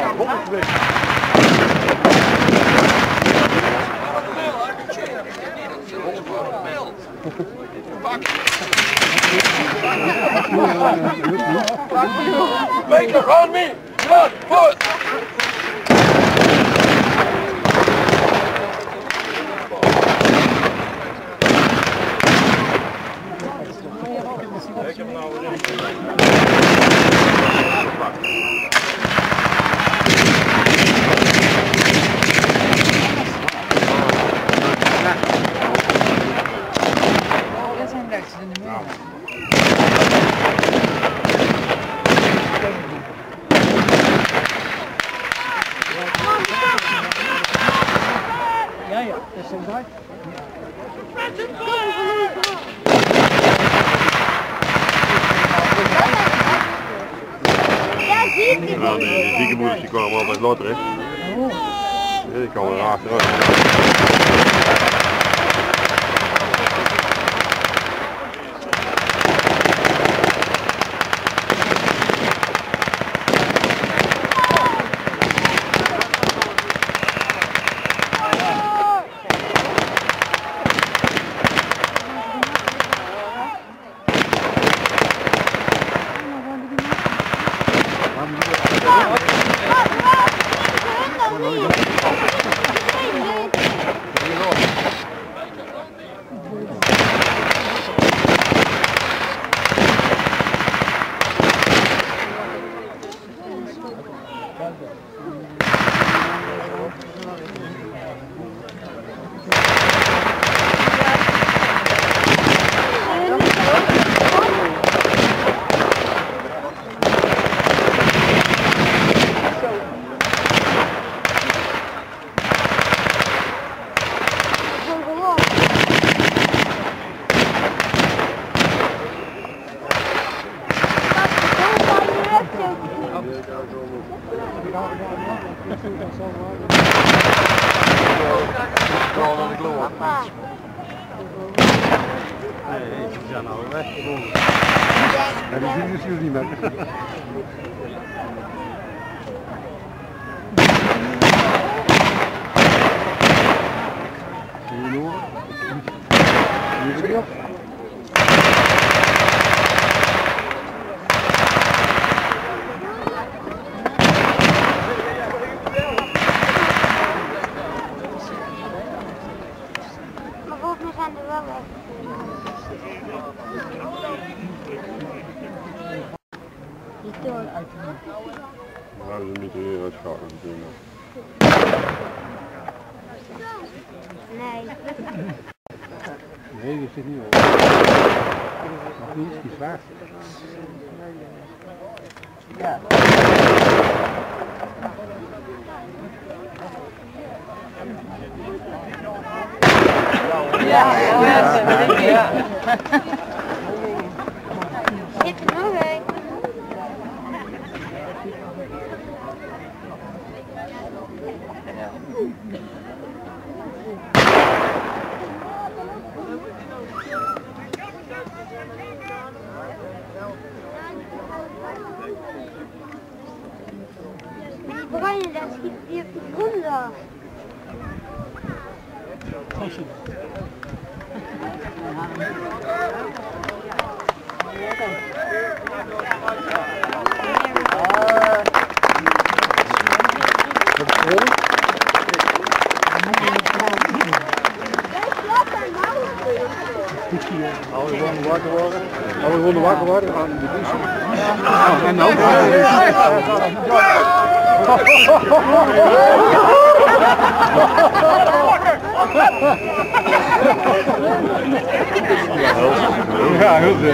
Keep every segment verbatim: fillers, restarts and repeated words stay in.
Make around me! Blood, foot! Ik heb nou ja, ja, dat is een draai. Ja, die, die ziekenmoeders die kwamen altijd later, hè. Die kwamen er achteruit. Nee, ze zijn nou weg. Ja, die zien dus jullie niet meer. Zie je nog? Zie je die op? Maar volgens mij zijn er wel weg. Niet door. Ja, ze moeten hier uitschakelen natuurlijk. Nee. Nee, dat zit niet op. Nog niet, die is zwaar. Ja. Ja, ja, dat denk ik. Ja. Zit er nog een? Oranje, daar schiet die op de grond af. Als we gewoon wakker worden, als we gewoon wakker worden, gaan we de douche. En nou? Ja, heel veel.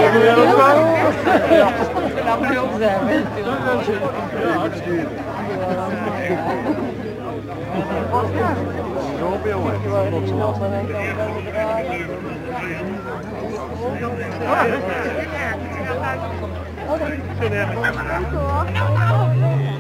Dat moet ook zijn. Zo op jongen. Oh, dat is